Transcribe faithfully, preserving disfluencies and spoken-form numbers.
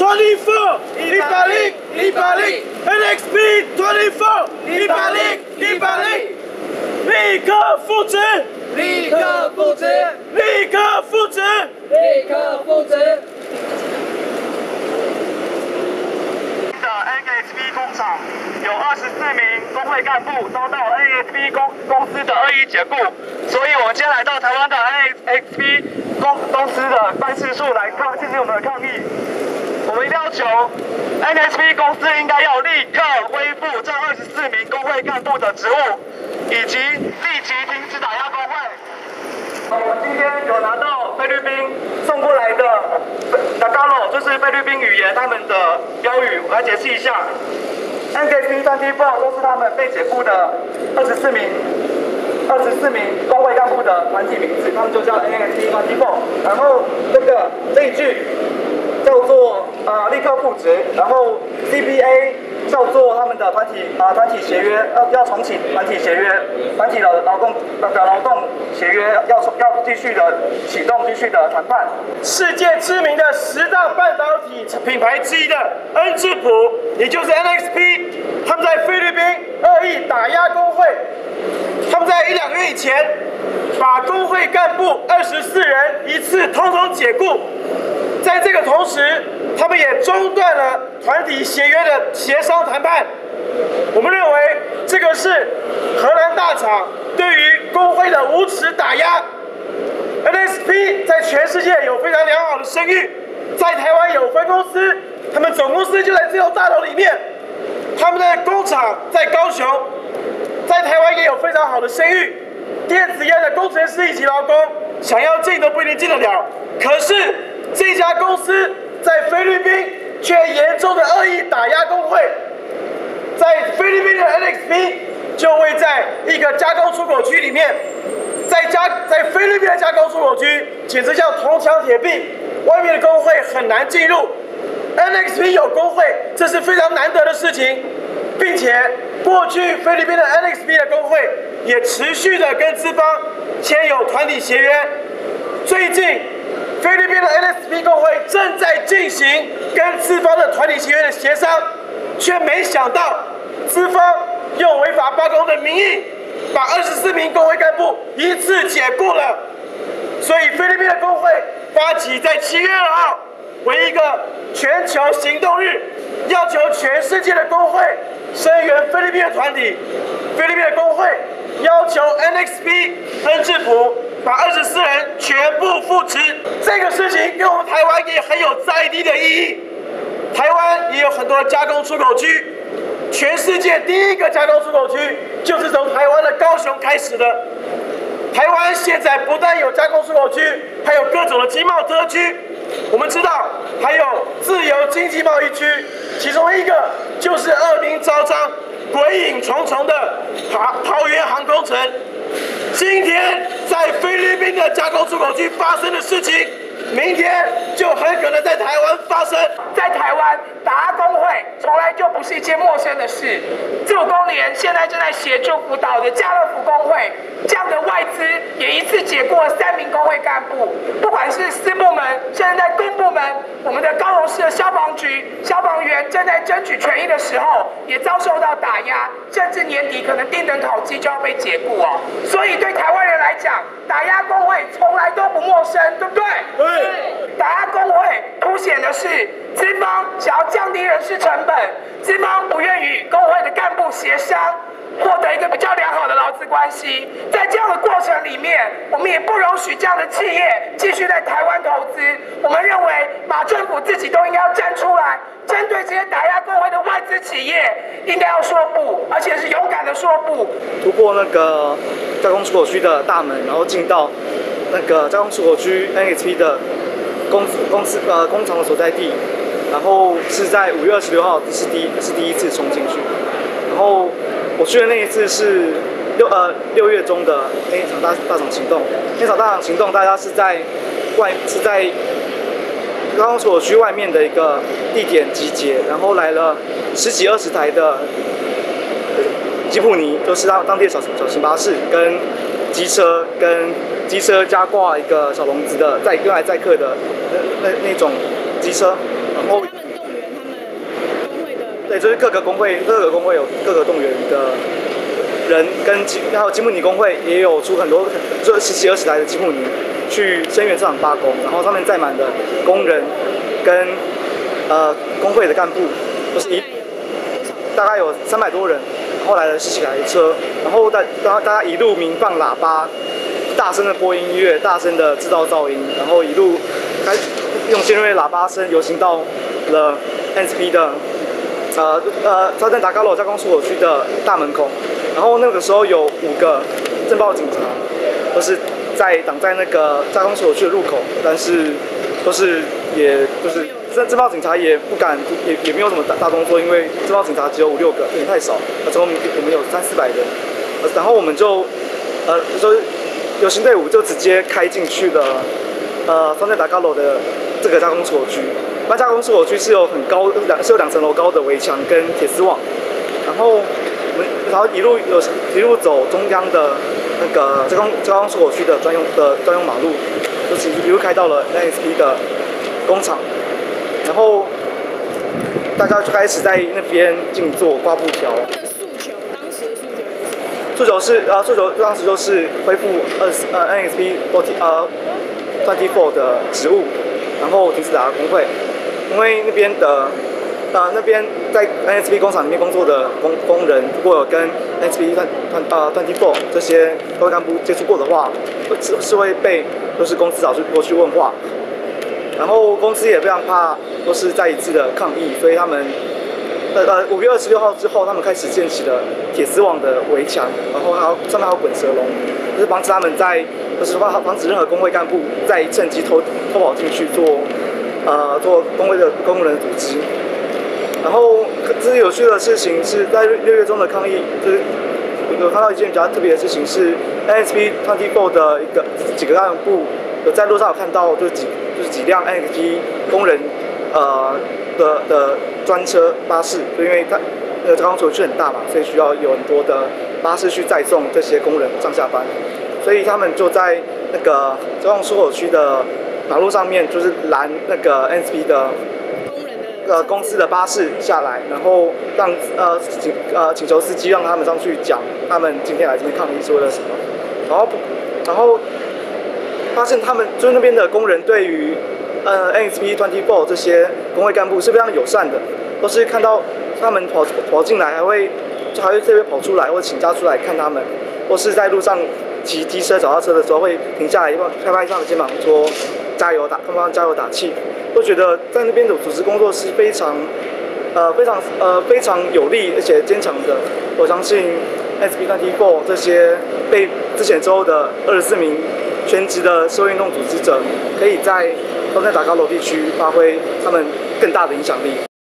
twenty-four， 一百零，一百零 ，N X P twenty-four， 一百零，一百零，立刻复职， 立刻复职， 立刻复职， 立刻复职。 N X P 工厂有二十四名工会干部遭到 N X P 公公司的恶意解雇，所以我们今天来到台湾的 N X P 公公司的办事处来抗进行我们的抗议。我们要求 N X P 公司应该要立刻恢复这二十四名工会干部的职务，以及立即停止打压工会。我们今天有拿到菲律宾送过来的 Tagalog， 就是菲律宾语言他们的标语，我来解释一下。N X P twenty-four 都是他们被解雇的二十四名二十四名工会干部的团体名字，他们就叫 N X P twenty-four。然后这个这一句叫做呃立刻复职，然后 C B A 叫做他们的团体啊、呃、团体协约要要重启团体协约，团体的劳动的劳动协约要要继续的启动继续的谈判。 世界知名的十大半导体品牌之一的恩智浦，也就是 N X P， 他们在菲律宾恶意打压工会，他们在一两个月以前把工会干部二十四人一次通通解雇。在这个同时，他们也中断了团体协约的协商谈判。我们认为这个是荷兰大厂对于工会的无耻打压。N X P 在全世界有非常良好的声誉，在台湾有分公司，他们总公司就在这栋大楼里面，他们的工厂在高雄，在台湾也有非常好的声誉。电子业的工程师以及劳工想要进都不一定进得了，可是这家公司在菲律宾却严重的恶意打压工会，在菲律宾的 N X P 就会在一个加工出口区里面，在加在菲律宾的加工出口区简直叫铜墙铁壁，外面的工会很难进入。N X P 有工会，这是非常难得的事情，并且过去菲律宾的 N X P 的工会也持续的跟资方签有团体协约，最近。菲律宾的 N X P 工会正在进行跟资方的团体协约的协商，却没想到资方用违法罢工的名义，把二十四名工会干部一次解雇了。所以菲律宾的工会发起在七月二号为一个全球行动日，要求全世界的工会声援菲律宾的团体。菲律宾的工会要求 N X P 恩智浦把二十四人全部复职。这个事情跟我们台湾也很有在地的意义。台湾也有很多加工出口区，全世界第一个加工出口区就是从台湾的高雄开始的。台湾现在不但有加工出口区，还有各种的经贸特区。我们知道还有自由经济贸易区，其中一个就是恶名昭彰、鬼影重重的桃桃园航空城。今天在菲律宾的加工出口区发生的事情，明天就很可能在台湾发生。 在台湾，打压工会从来就不是一件陌生的事。自主工联现在正在协助辅导的家乐福工会，这样的外资也一次解雇了三名工会干部。不管是私部门，甚至在公部门，我们的高雄市的消防局消防员正在争取权益的时候，也遭受到打压，甚至年底可能定等考绩就要被解雇哦。所以对台湾人来讲，打压工会从来都不陌生，对不对？ 对。 打压工会凸显的是资方想要降低人事成本，资方不愿与工会的干部协商，获得一个比较良好的劳资关系。在这样的过程里面，我们也不容许这样的企业继续在台湾投资。我们认为马政府自己都应该要站出来，针对这些打压工会的外资企业，应该要说不，而且是勇敢的说不。 突破那个加工出口区的大门，然后进到那个加工出口区 N X P 的公司公司呃工厂的所在地，然后是在五月二十六号是第一是第一次冲进去，然后我去的那一次是六呃六月中的那一场大大厂行动，那场大厂行动大家是在外是在加工出口区外面的一个地点集结，然后来了十几二十台的吉普尼，就是当当地的小小型巴士跟机车跟机车加挂一个小笼子的载用来载客的那那那种机车，然后。 对，就是各个工会，各个工会有各个动员的人，跟吉还有吉姆尼工会也有出很多，就十几二十台的吉姆尼去声援这场罢工，然后上面载满了工人跟呃工会的干部，都是一大概有三百多人，后来的十几台车，然后大然后大家一路鸣放喇叭，大声的播音乐，大声的制造噪音，然后一路开用尖锐喇叭声游行到了 N S P 的呃呃沙登达嘎罗加工出口区的大门口，然后那个时候有五个政报警察，都是在挡在那个加工出口区的入口，但是都是也就是政政报警察也不敢也也没有什么大大动作，因为政报警察只有五六个，有点太少，而且我们我们有三四百人，然后我们就呃就是游行队伍就直接开进去了呃沙登达嘎罗的这个加工出口区。那加工出口区是有很高两是有两层楼高的围墙跟铁丝网，然后我们然后一路有一路走中央的那个加工加工出口区的专用的专用马路，就是一路开到了 N S P 的工厂，然后大家就开始在那边静坐挂布条。 诉求当时的诉求诉求是呃诉求当时就是恢复二十呃 N S P forty 呃 twenty four 的职务，然后停止打工会。因为那边的，呃，那边在 N S P 工厂里面工作的工工人，如果有跟 N S P 团团呃 twenty four 这些高位干部接触过的话，是是会被就是公司找去过去问话，然后公司也非常怕都是再一次的抗议，所以他们呃呃五月二十六号之后，他们开始建起了铁丝网的围墙，然后还有上面还有滚蛇笼，就是防止他们在就是防防止任何工会干部再趁机偷偷跑进去做。呃，做工会的工人的组织，然后这是有趣的事情是在六月中的抗议，就是有看到一件比较特别的事情是 N S P twenty four 的一个几个干部有在路上有看到就是几就是几辆 N S P 工人呃的的专车巴士，就因为它那个加工出口区很大嘛，所以需要有很多的巴士去载送这些工人上下班，所以他们就在那个加工出口区的马路上面就是拦那个 N S P 的呃公司的巴士下来，然后让呃请呃请求司机让他们上去讲他们今天来这边抗议是为了什么，然后然后发现他们就是那边的工人对于呃 N S P twenty four 这些工会干部是非常友善的，都是看到他们跑跑进来还会还会特别跑出来或者请假出来看他们，或是在路上骑机车脚踏车的时候会停下来拍拍他的肩膀说加油打，帮忙加油打气，都觉得在那边的组织工作是非常，呃，非常呃非常有力而且坚强的。我相信 N S P twenty four 这些被之前之后的二十四名全职的社会运动组织者，可以在都在达高楼地区发挥他们更大的影响力。